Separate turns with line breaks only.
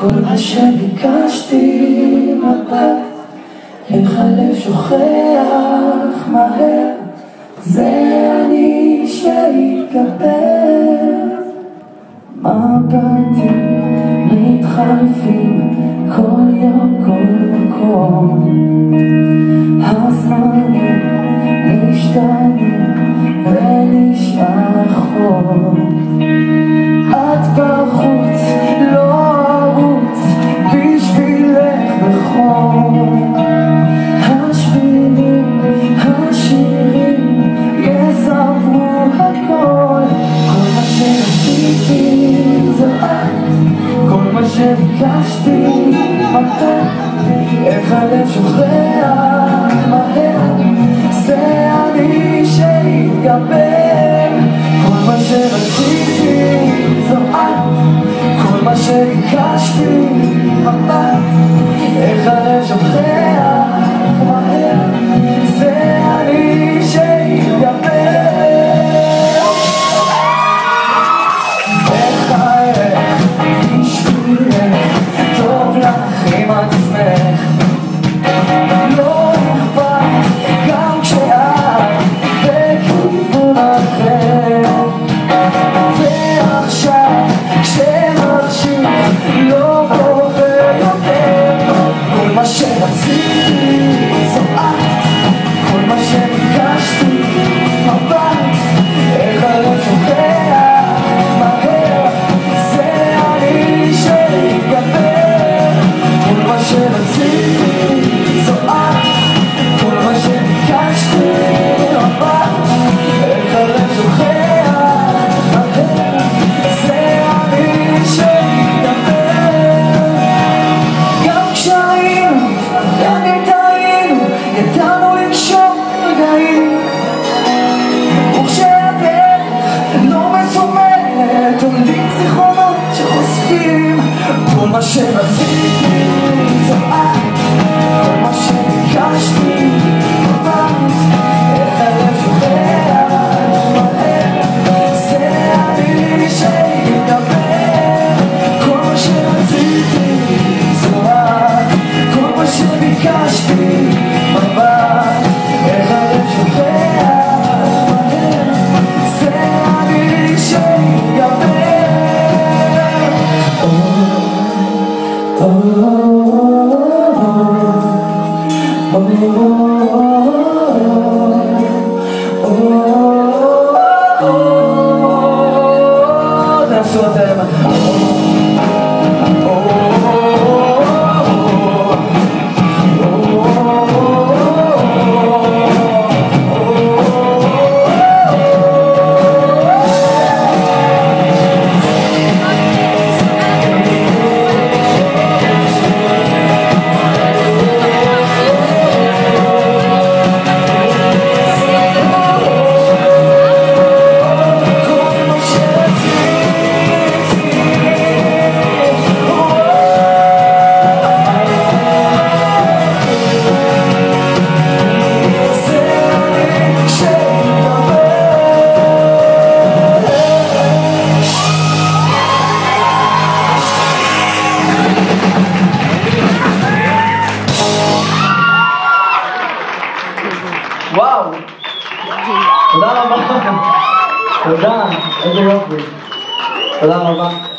כל מה שביקשתי מבט, איך הלב שוכח מהר, זה אני שהתגבר. מבטים מתחלפים כל יום כל מקום, הזמנים משתנים ונשאר חור. את בחוץ לא ארוץ בשבילך בחור, השבילים השירים יספרו הכל. כל מה שרציתי זו את, כל מה שביקשתי מתוק, איך הלב שוכח מהר, זה אני שהתגבר. כל מה שרציתי זו את, כל מה שביקשתי מבט, איך הלב שוכח מהר, זה אני שהתגבר. בחייך בשבילך, טוב לך עם עצמך, לא אכפת גם כשאת בכיוון אחר. ועכשיו כשמרשים לא בוחר יותר, כל מה שרציתי זו את, כל מה שביקשתי מבט, איך הלב שוכח מהר, זה אני שהתגבר. כל מה שרציתי זו את, כל מה שביקשתי מבט, איך הלב שוכח מהר, זה אני שהתגבר. גם כשהיינו, גם אם טעינו, ידענו לנשום רגעים, וכשהדרך לא מסומנת עולים זיכרונות שחושפים. כל מה שרציתי זו את, כל מה שביקשתי מבט, איך הלב שוכח מהר, זה אני שהתגבר. כל מה שרציתי זו את, כל מה שביקשתי מבט, איך הלב שוכח מהר, זה אני שהתגבר. תעשו אתם וואו, תודה רבה, תודה, איזה יופי, תודה רבה.